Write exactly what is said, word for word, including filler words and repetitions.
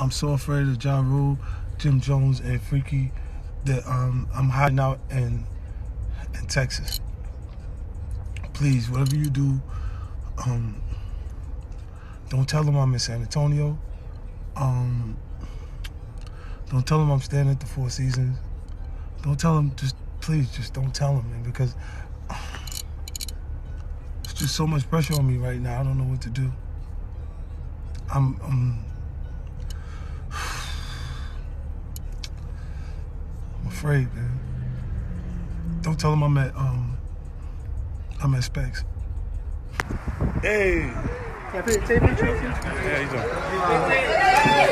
I'm so afraid of Ja Rule, Jim Jones, and Freaky that um, I'm hiding out in in Texas. Please, whatever you do, um, don't tell them I'm in San Antonio. Um, don't tell them I'm staying at the Four Seasons. Don't tell them, just please, just don't tell them, man, because it's just so much pressure on me right now. I don't know what to do. I'm, I'm, I'm afraid, man. Don't tell them I'm at, um, I'm at Specs. Hey. Can I take a picture of you? Yeah, he's on.